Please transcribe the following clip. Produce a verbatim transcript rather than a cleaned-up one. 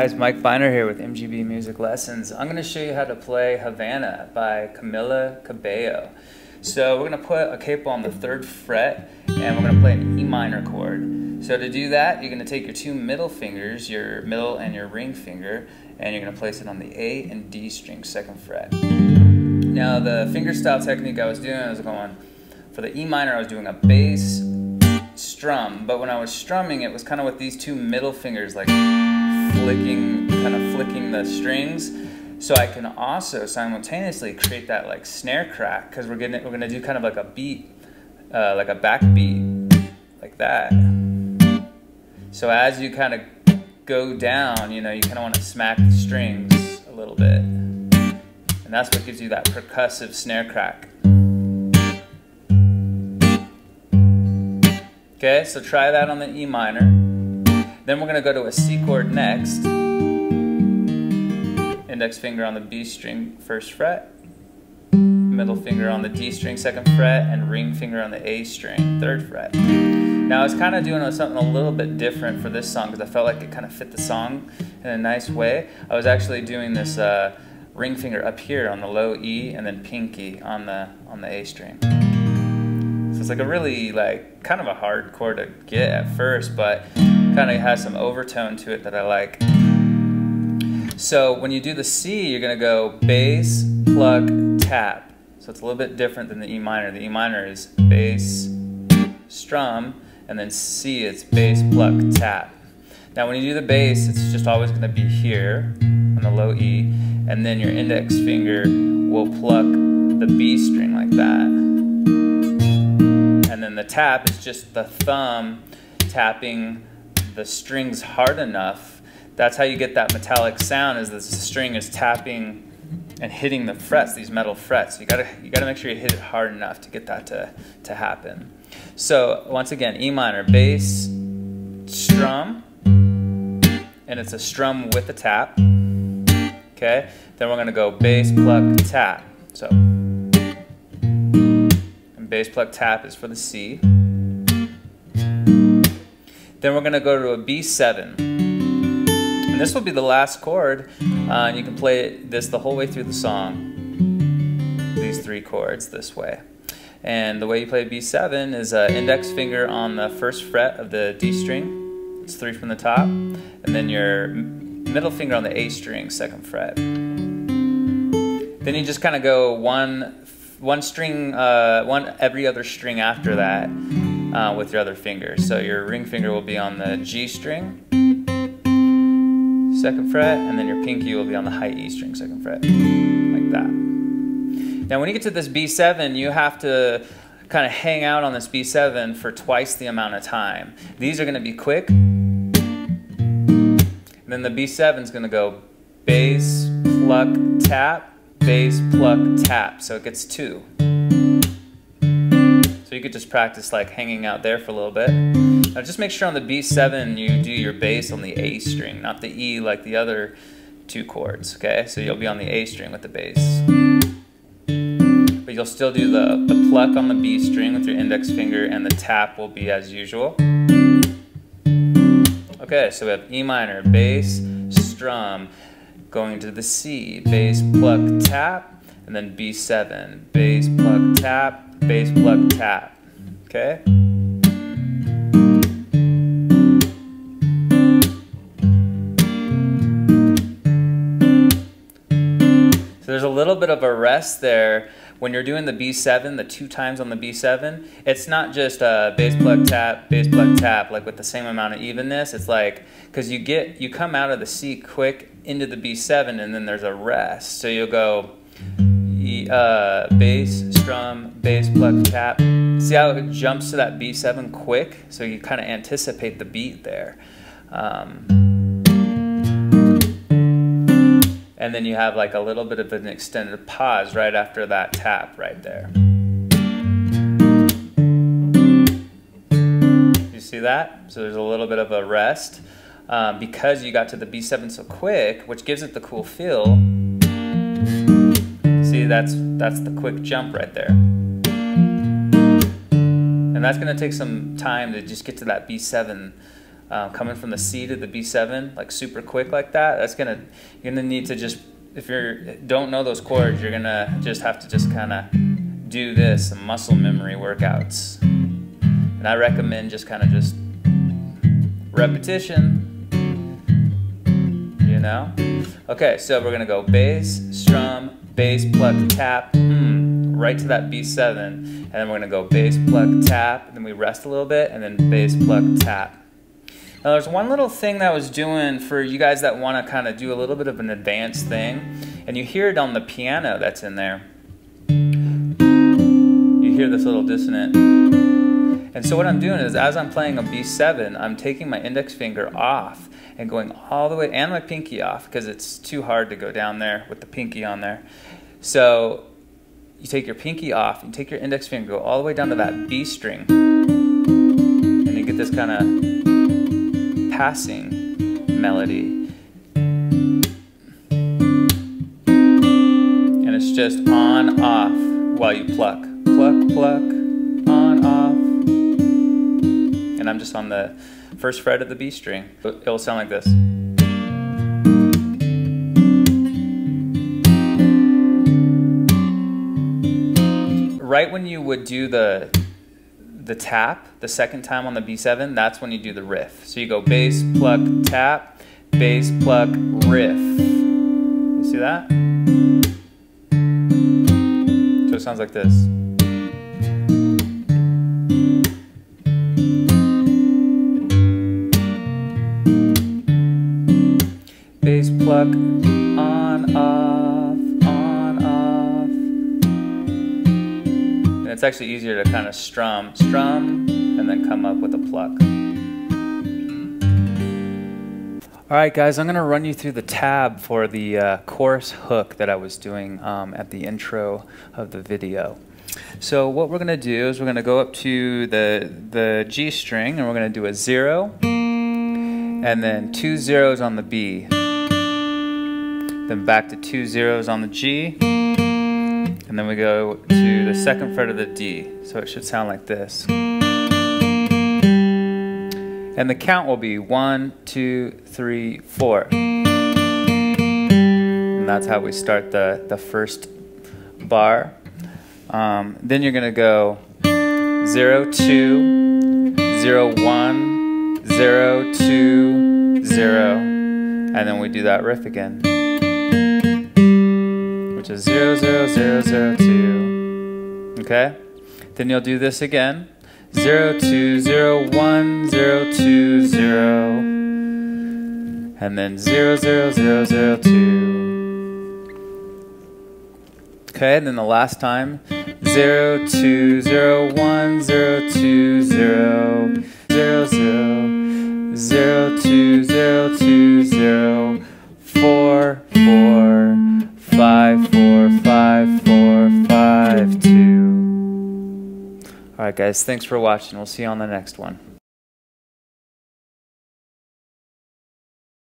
guys, Mike Finer here with M G B Music Lessons. I'm going to show you how to play Havana by Camila Cabello. So we're going to put a capo on the third fret and we're going to play an E minor chord. So to do that, you're going to take your two middle fingers, your middle and your ring finger, and you're going to place it on the A and D string, second fret. Now the fingerstyle technique I was doing, I was going, for the E minor I was doing a bass strum, but when I was strumming it was kind of with these two middle fingers like flicking, kind of flicking the strings, so I can also simultaneously create that like snare crack, because we're getting we're gonna do kind of like a beat, uh, like a backbeat, like that. So as you kind of go down, you know, you kind of want to smack the strings a little bit, and that's what gives you that percussive snare crack. Okay, so try that on the E minor. Then we're going to go to a C chord next. Index finger on the B string, first fret. Middle finger on the D string, second fret. And ring finger on the A string, third fret. Now I was kind of doing something a little bit different for this song because I felt like it kind of fit the song in a nice way. I was actually doing this uh, ring finger up here on the low E and then pinky on the, on the A string. So it's like a really, like, kind of a hard chord to get at first, but kind of has some overtone to it that I like. So when you do the C, you're going to go bass, pluck, tap. So it's a little bit different than the E minor. The E minor is bass, strum, and then C, it's bass, pluck, tap. Now when you do the bass, it's just always going to be here on the low E, and then your index finger will pluck the B string like that. And then the tap is just the thumb tapping the strings hard enough. That's how you get that metallic sound, is the string is tapping and hitting the frets, these metal frets. You gotta, you gotta make sure you hit it hard enough to get that to, to happen. So once again, E minor, bass, strum, and it's a strum with a tap. Okay, then we're gonna go bass, pluck, tap. So bass, pluck, tap is for the C. Then we're going to go to a B seven. And this will be the last chord. Uh, and you can play this the whole way through the song. These three chords this way. And the way you play B seven is uh, index finger on the first fret of the D string. It's three from the top. And then your middle finger on the A string, second fret. Then you just kind of go one one string, uh, one every other string after that uh, with your other fingers. So your ring finger will be on the G string, second fret, and then your pinky will be on the high E string, second fret, like that. Now when you get to this B seven, you have to kind of hang out on this B seven for twice the amount of time. These are going to be quick. And then the B seven is going to go bass, pluck, tap, bass, pluck, tap, so it gets two. So you could just practice like hanging out there for a little bit. Now just make sure on the B seven you do your bass on the A string, not the E like the other two chords, okay? So you'll be on the A string with the bass. But you'll still do the, the pluck on the B string with your index finger, and the tap will be as usual. Okay, so we have E minor, bass, strum, going to the C, bass, pluck, tap, and then B seven, bass, pluck, tap, bass, pluck, tap. Okay? So there's a little bit of a rest there. When you're doing the B seven, the two times on the B seven, it's not just uh, bass, pluck, tap, bass, pluck, tap, like with the same amount of evenness. It's like, because you get, you come out of the C quick into the B seven, and then there's a rest. So you'll go e, uh, bass, strum, bass, pluck, tap. See how it jumps to that B seven quick? So you kind of anticipate the beat there. Um, and then you have like a little bit of an extended pause right after that tap right there. You see that? So there's a little bit of a rest. Um, because you got to the B seven so quick, which gives it the cool feel. See, that's that's the quick jump right there. And that's going to take some time to just get to that B seven um, coming from the C to the B seven, like super quick like that, that's gonna, you're gonna need to just, if you don't know those chords, you're gonna just have to just kind of do this, some muscle memory workouts. And I recommend just kind of just repetition, you know? Okay, so we're gonna go bass, strum, bass, pluck, tap, mm, right to that B seven, and then we're gonna go bass, pluck, tap, and then we rest a little bit, and then bass, pluck, tap. Now there's one little thing that I was doing for you guys that wanna kinda do a little bit of an advanced thing, and you hear it on the piano that's in there. You hear this little dissonant. And so what I'm doing is, as I'm playing a B seven, I'm taking my index finger off and going all the way, and my pinky off, because it's too hard to go down there with the pinky on there. So you take your pinky off, you take your index finger, go all the way down to that B string, and you get this kind of passing melody. And it's just on, off, while you pluck. Pluck, pluck, on, off. And I'm just on the first fret of the B string. It'll sound like this. Right when you would do the the tap, the second time on the B seven, that's when you do the riff. So you go bass, pluck, tap, bass, pluck, riff. You see that? So it sounds like this. Bass, pluck, on, off, on, off. And it's actually easier to kind of strum, strum, and then come up with a pluck. All right, guys, I'm going to run you through the tab for the uh, chorus hook that I was doing um, at the intro of the video. So what we're going to do is we're going to go up to the, the G string, and we're going to do a zero, and then two zeros on the B. Then back to two zeros on the G, and then we go to the second fret of the D. So it should sound like this. And the count will be one, two, three, four. And that's how we start the, the first bar. Um, then you're gonna go zero, two, zero, one, zero, two, zero, and then we do that riff again. Which is zero, zero, zero, zero, two. Okay? Then you'll do this again. Zero, two, zero, one, zero, two, zero. And then zero, zero, zero, zero, two. Okay, and then the last time. Zero, two, zero, one, zero, two, zero. Zero, zero, zero, two, zero, two, zero. Four, four. Five, four, five, four, five, two. All right, guys, thanks for watching. We'll see you on the next one.